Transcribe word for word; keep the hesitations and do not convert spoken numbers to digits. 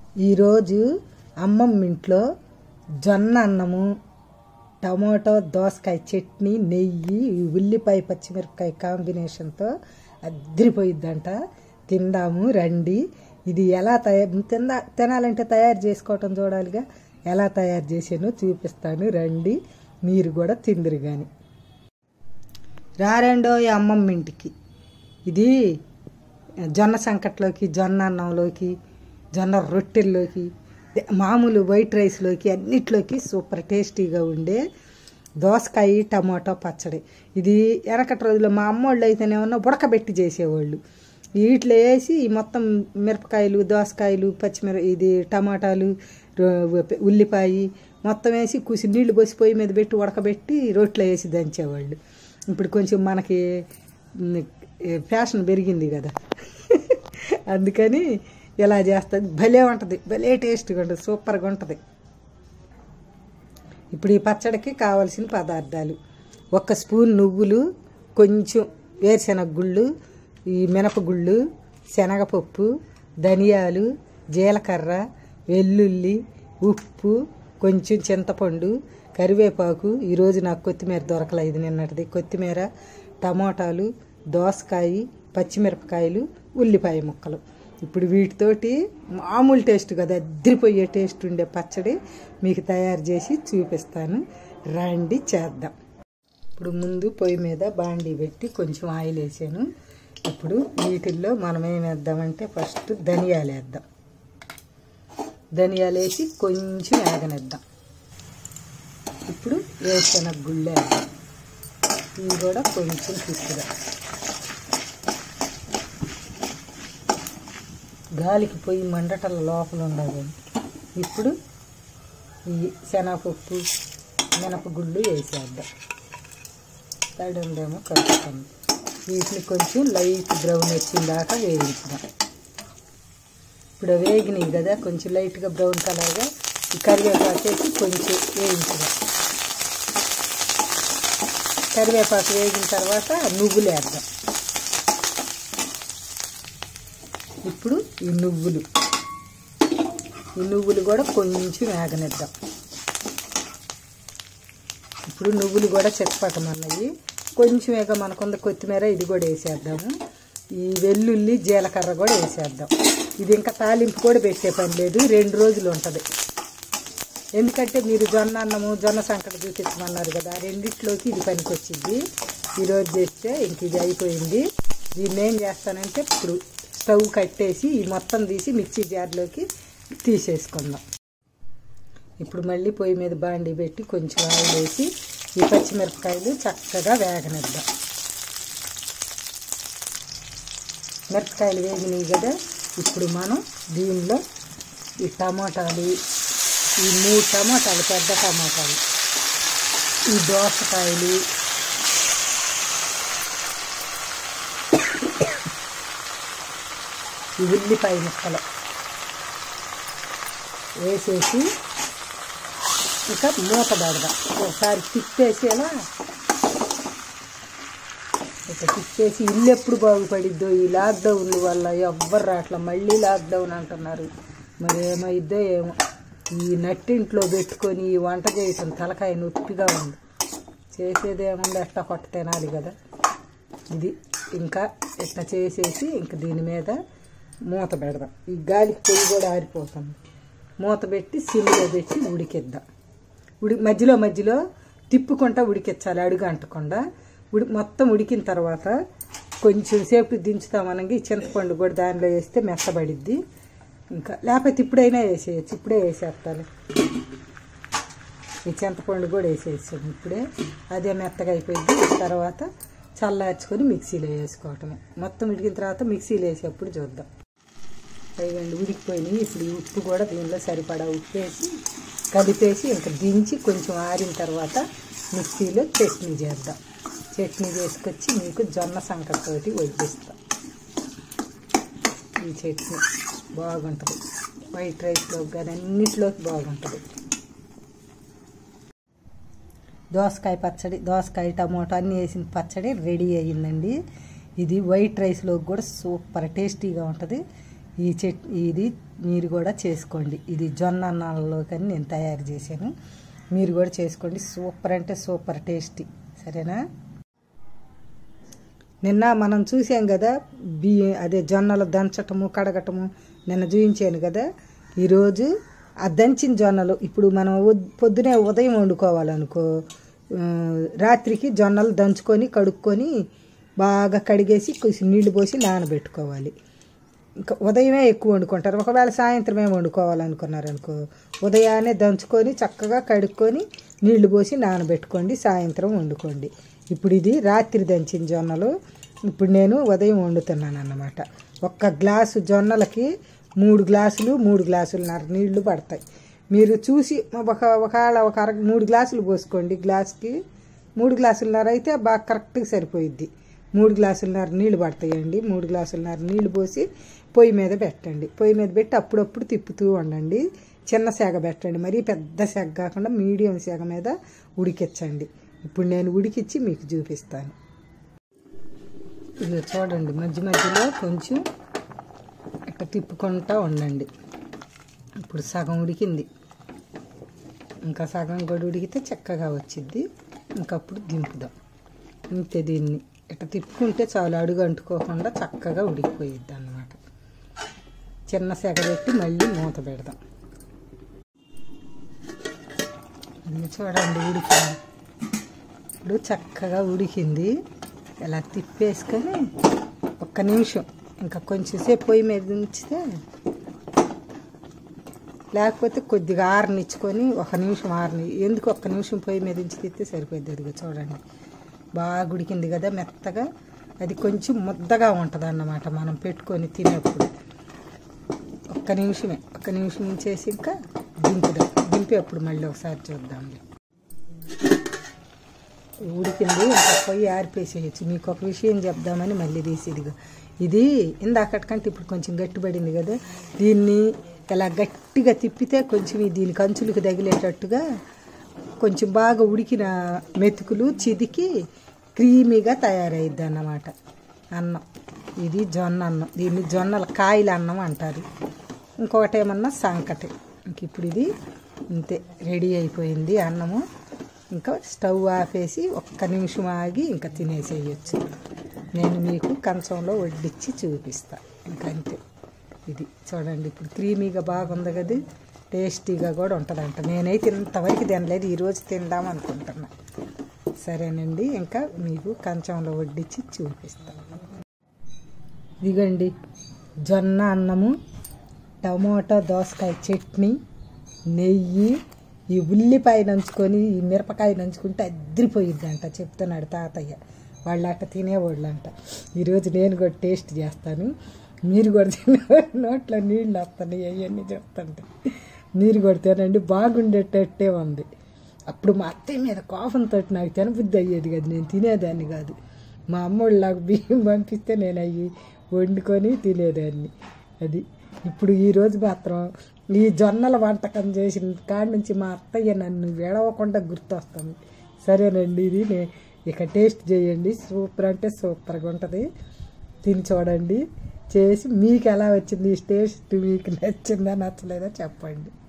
ఈరోజు అమ్మమ్మ ఇంట్లో జొన్న అన్నము, టమాటో దోసకాయ చట్నీ, నెయ్యి, ఉల్లిపాయ పచ్చిమిరపకాయ కాంబినేషన్తో అదిరిపోయిద్దంట. తిందాము రండి. ఇది ఎలా తయారు తిందా తినాలంటే తయారు చేసుకోవటం చూడాలిగా. ఎలా తయారు చేసానో చూపిస్తాను రండి, మీరు కూడా తిందురు కానీ. రారండో అమ్మమ్మ ఇంటికి. ఇది జొన్న సంకట్లోకి, జొన్న అన్నంలోకి, జొన్న రొట్టెల్లోకి, మామూలు వైట్ రైస్లోకి అన్నిట్లోకి సూపర్ టేస్టీగా ఉండే దోసకాయ టమాటో పచ్చడి. ఇది వెనకటి రోజుల్లో మా అమ్మోళ్ళు అయితేనేమన్నా ఉడకబెట్టి చేసేవాళ్ళు. వీటిలో వేసి మొత్తం మిరపకాయలు, దోసకాయలు, పచ్చిమిర ఇది టమాటాలు, ఉల్లిపాయ మొత్తం వేసి కూసి నీళ్లు పోసి పొయ్యి మీద పెట్టి ఉడకబెట్టి రోట్లో వేసి దంచేవాళ్ళు. ఇప్పుడు కొంచెం మనకి ఫ్యాషన్ పెరిగింది కదా, అందుకని ఇలా చేస్తుంది. భలే ఉంటుంది, భలే టేస్ట్గా ఉంటుంది, సూపర్గా ఉంటుంది. ఇప్పుడు ఈ పచ్చడికి కావలసిన పదార్థాలు: ఒక స్పూన్ నువ్వులు, కొంచెం వేరుశెనగ గుళ్ళు, ఈ మినపగుళ్ళు, శనగపప్పు, ధనియాలు, జీలకర్ర, వెల్లుల్లి, ఉప్పు, కొంచెం చింతపండు, కరివేపాకు. ఈరోజు నాకు కొత్తిమీర దొరకలేదు, నిన్నటిది కొత్తిమీర, టమాటాలు, దోసకాయ, పచ్చిమిరపకాయలు, ఉల్లిపాయ ముక్కలు. ఇప్పుడు వీటితోటి మామూలు టేస్ట్ కదా, అద్దరిపోయే టేస్ట్ ఉండే పచ్చడి మీకు తయారు చేసి చూపిస్తాను రండి, చేద్దాం. ఇప్పుడు ముందు పొయ్యి మీద బాండీ పెట్టి కొంచెం ఆయిల్ వేసాను. ఇప్పుడు వీటిల్లో మనం ఏం వేద్దామంటే ఫస్ట్ ధనియాలు వేద్దాం. ధనియాలు వేసి కొంచెం వేగనిద్దాం. ఇప్పుడు వేరుశెనగ గుళ్ళు వేద్దాం. ఇవి కూడా కొంచెం తిప్పుదాం. గాలికి పొయ్యి మండటల లోపల ఉండాలి. ఇప్పుడు ఈ శనగపప్పు, మినపగుళ్ళు వేసేద్దాం. తడుందేమో కలుపుతాము. వీటిని కొంచెం లైట్ బ్రౌన్ వచ్చిన దాకా వేయించుదాం. ఇప్పుడు వేగినాయి కదా, కొంచెం లైట్గా బ్రౌన్ కలర్గా ఈ కరివేపాకు వేసి కొంచెం వేయించుదాం. కరివేపాకు వేగిన తర్వాత నువ్వులు వేద్దాం. ఇప్పుడు ఈ నువ్వులు ఈ నువ్వులు కూడా కొంచెం వేగనిద్దాం. ఇప్పుడు నువ్వులు కూడా చెక్కపట్టమన్నాయి. కొంచెం వేగ మనకుంద కొత్తిమీర ఇది కూడా వేసేద్దాము. ఈ వెల్లుల్లి, జీలకర్ర కూడా వేసేద్దాం. ఇది ఇంకా తాలింపు కూడా పెట్టే పని లేదు, రెండు రోజులు ఉంటుంది. ఎందుకంటే మీరు జొన్న అన్నము, జొన్న సంకట చూపించమన్నారు కదా, రెండిట్లోకి ఇది పనికి వచ్చింది. ఈరోజు చేస్తే ఇంక ఇది అయిపోయింది. దీన్ని ఏం చేస్తానంటే ఇప్పుడు స్టవ్ కట్టేసి ఈ మొత్తం తీసి మిక్సీ జార్లోకి తీసేసుకుందాం. ఇప్పుడు మళ్ళీ పొయ్యి మీద బాండీ పెట్టి కొంచెం ఆయిల్ వేసి ఈ పచ్చిమిరపకాయలు చక్కగా వేగనిద్దాం. మిరపకాయలు వేగినాయి కదా, ఇప్పుడు మనం దీనిలో ఈ టమాటాలు, ఈ మూడు టమాటాలు, పెద్ద టమాటాలు, ఈ దోసకాయలు, ఈ ఉల్లిపాయ ముక్కలు వేసేసి ఇంకా మూత పెడదాం. ఒకసారి తిప్పేసి అలా ఇక తిప్పేసి ఇల్లు ఎప్పుడు బాగుపడిద్దో. ఈ లాక్డౌన్ వల్ల ఎవ్వరు రాట్లా, మళ్ళీ లాక్డౌన్ అంటున్నారు. మరి ఏమైద్దో ఏమో. ఈ నట్టింట్లో పెట్టుకొని ఈ వంట చేయటం తలకాయ నొప్పిగా ఉంది. చేసేది ఏముంది, ఎట్లా కొట్ట తినాలి కదా. ఇది ఇంకా ఇట్లా చేసేసి ఇంక దీని మీద మూత పెడదాం. ఈ గాలికి పొయ్యి కూడా ఆరిపోతుంది. మూత పెట్టి సిమ్లో పెట్టి ఉడికిద్దాం. ఉడి మధ్యలో మధ్యలో తిప్పుకుంటా ఉడికించాలి, అడుగు అంటకుండా. ఉడి మొత్తం ఉడికిన తర్వాత కొంచెం సేపు దించుతామనగా ఈ చింతపండు కూడా దానిలో వేస్తే మెత్తబడిద్ది. ఇంకా లేకపోతే ఇప్పుడైనా వేసేయచ్చు, ఇప్పుడే వేసేస్తాను. ఈ చింతపండు కూడా వేసేసాను ఇప్పుడే, అదే మెత్తగా అయిపోయింది. తర్వాత చల్లార్చుకొని మిక్సీలో వేసుకోవటమే. మొత్తం ఉడికిన తర్వాత మిక్సీలో వేసేప్పుడు చూద్దాం. పైగండి ఉడికిపోయినాయి. ఇప్పుడు ఈ ఉప్పు కూడా దీనిలో సరిపడా ఉప్పు వేసి కలిపేసి ఇంకా దించి కొంచెం ఆరిన తర్వాత మిక్సీలో చట్నీ చేద్దాం. చట్నీ చేసుకొచ్చి మీకు జొన్న సంకటతోటి వడ్డిస్తాం. ఈ చట్నీ బాగుంటుంది, వైట్ రైస్లో కానీ అన్నిటిలోకి బాగుంటుంది. దోసకాయ పచ్చడి, దోసకాయ టమాటో అన్నీ వేసిన పచ్చడి రెడీ అయ్యిందండి. ఇది వైట్ రైస్లో కూడా సూపర్ టేస్టీగా ఉంటుంది. ఈ చెట్ ఇది మీరు కూడా చేసుకోండి. ఇది జొన్న అన్నాలలో కానీ నేను తయారు చేశాను, మీరు కూడా చేసుకోండి. సూపర్ అంటే సూపర్ టేస్టీ. సరేనా? నిన్న మనం చూసాం కదా బియ్యం అదే జొన్నలు దంచటము కడగటము నిన్న చూపించాను కదా. ఈరోజు ఆ దంచిన జొన్నలు ఇప్పుడు మనం పొద్దునే ఉదయం వండుకోవాలనుకో, రాత్రికి జొన్నలు దంచుకొని కడుక్కొని బాగా కడిగేసి కొంచెం నీళ్లు పోసి నానబెట్టుకోవాలి. ఇంకా ఉదయమే ఎక్కువ వండుకుంటారు. ఒకవేళ సాయంత్రమే వండుకోవాలనుకున్నారనుకో, ఉదయాన్నే దంచుకొని చక్కగా కడుక్కొని నీళ్లు పోసి నానబెట్టుకోండి, సాయంత్రం వండుకోండి. ఇప్పుడు ఇది రాత్రి దంచిన జొన్నలు, ఇప్పుడు నేను ఉదయం వండుతున్నాను అన్నమాట. ఒక్క గ్లాసు జొన్నలకి మూడు గ్లాసులు మూడు గ్లాసులున్నర నీళ్లు పడతాయి. మీరు చూసి ఒక ఒకవేళ ఒక అర మూడు గ్లాసులు పోసుకోండి. గ్లాసుకి మూడు గ్లాసులున్నర అయితే బాగా కరెక్ట్గా సరిపోయిద్ది. మూడు గ్లాసులున్నర నీళ్లు పడతాయండి. మూడు గ్లాసులున్నర నీళ్లు పోసి పొయ్యి మీద పెట్టండి. పొయ్యి మీద పెట్టి అప్పుడప్పుడు తిప్పుతూ ఉండండి. చిన్న సెగ పెట్టండి, మరీ పెద్ద సెగ కాకుండా మీడియం సెగ మీద ఉడికించండి. ఇప్పుడు నేను ఉడికిచ్చి మీకు చూపిస్తాను. ఇది చూడండి, మధ్య మధ్యలో కొంచెం ఇట్లా తిప్పుకుంటూ ఉండండి. ఇప్పుడు సగం ఉడికింది, ఇంకా సగం కూడా ఉడికితే చక్కగా వచ్చిద్ది. ఇంకప్పుడు దింపుదాం. ఇంతే, దీన్ని ఇట్లా తిప్పుకుంటే చాలు, అడుగు అంటుకోకుండా చక్కగా ఉడికిపోయిద్ది అన్నమాట. చిన్న సెగ పెట్టి మళ్ళీ మూత పెడదాం. ఇది చూడండి ఉడికింది. ఇప్పుడు చక్కగా ఉడికింది. ఇలా తిప్పేసుకొని ఒక్క నిమిషం ఇంకా కొంచెం సేపు పొయ్యి మీద ఉంచితే, లేకపోతే కొద్దిగా ఆరనిచ్చుకొని ఒక నిమిషం ఆరని ఎందుకు ఒక్క నిమిషం పొయ్యి మీద ఉంచి తిప్పితే సరిపోద్ది. అదిగా చూడండి బాగా ఉడికింది కదా మెత్తగా. అది కొంచెం ముద్దగా ఉంటుంది అన్నమాట మనం పెట్టుకొని తినేప్పుడు. ఒక్క నిమిషమే, ఒక్క నిమిషం ఉంచేసి ఇంకా దింపుదాం. దింపి అప్పుడు మళ్ళీ ఒకసారి చూద్దాం. ఉడికింది, ఇంకా పొయ్యి ఆరిపేసేయచ్చు. మీకు ఒక విషయం చెప్దామని మళ్ళీ తీసి, ఇదిగా ఇది ఇందాకటికంటే ఇప్పుడు కొంచెం గట్టిపడింది కదా, దీన్ని ఇలా గట్టిగా తిప్పితే కొంచెం దీనికి అంచులకు తగిలేటట్టుగా కొంచెం బాగా ఉడికిన మెతుకులు చిదికి క్రీమీగా తయారైద్ది అన్నమాట అన్నం. ఇది జొన్న అన్నం, దీన్ని జొన్నల కాయల అన్నం అంటారు. ఇంకొకటి ఏమన్నా సంకటి. ఇంక ఇప్పుడు ఇది ఇంతే, రెడీ అయిపోయింది అన్నము. ఇంకా స్టవ్ ఆపేసి ఒక్క నిమిషం ఆగి ఇంకా తినేసేయచ్చు. నేను మీకు కంచంలో వడ్డించి చూపిస్తాను. ఇంకా అంతే. ఇది చూడండి ఇప్పుడు క్రీమీగా బాగుంది కదా, టేస్టీగా కూడా ఉంటుందంట. నేనైతే ఇంతవరకు తినలేదు, ఈరోజు తిందాం అనుకుంటున్నా. సరేనండి, ఇంకా మీకు కంచంలో వడ్డించి చూపిస్తాను. ఇదిగండి జొన్న అన్నము, టమోటా దోసకాయ చట్నీ, నెయ్యి, ఈ ఉల్లిపాయ నంచుకొని ఈ మిరపకాయ నంచుకుంటే అద్రిపోయిద్దంట చెప్తున్నాడు తాతయ్య. వాళ్ళు అట్ట తినేవాళ్ళు అంట. ఈరోజు నేను కూడా టేస్ట్ చేస్తాను, మీరు కూడా తినే నోట్లో నీళ్ళు వస్తాయి అవన్నీ చెప్తుంటే. మీరు కూడా తినండి, బాగుండేటట్టే ఉంది. అప్పుడు మా అత్తయ్య మీద కోపంతో నాకు తినబుద్ధి అయ్యేది కదా, నేను తినేదాన్ని కాదు. మా అమ్మోళ్ళు నాకు బియ్యం పంపిస్తే నేను అవి వండుకొని తినేదాన్ని. అది ఇప్పుడు ఈరోజు మాత్రం ఈ జొన్నల వంటకం చేసిన కాడి నుంచి మా అత్తయ్య నన్ను విడవకుండా గుర్తొస్తుంది. సరేనండి, ఇది నే ఇక టేస్ట్ చేయండి. సూపర్ అంటే సూపర్గా ఉంటుంది. తిని చూడండి, చేసి మీకు ఎలా వచ్చింది ఈ టేస్ట్, మీకు నచ్చిందా నచ్చలేదా చెప్పండి.